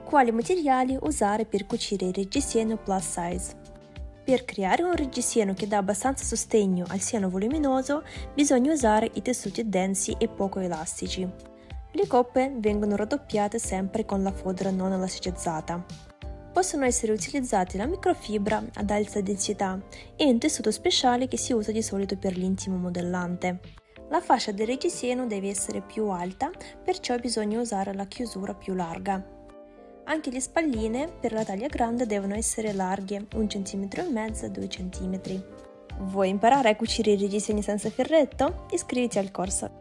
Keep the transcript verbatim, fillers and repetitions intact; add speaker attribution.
Speaker 1: Quali materiali usare per cucire il reggiseno plus size? Per creare un reggiseno che dà abbastanza sostegno al seno voluminoso bisogna usare i tessuti densi e poco elastici. Le coppe vengono raddoppiate sempre con la fodera non elasticchizzata. Possono essere utilizzati la microfibra ad alta densità e un tessuto speciale che si usa di solito per l'intimo modellante. La fascia del reggiseno deve essere più alta, perciò bisogna usare la chiusura più larga. Anche le spalline per la taglia grande devono essere larghe, un centimetro e mezzo a due centimetri. Vuoi imparare a cucire i reggiseni senza ferretto? Iscriviti al corso!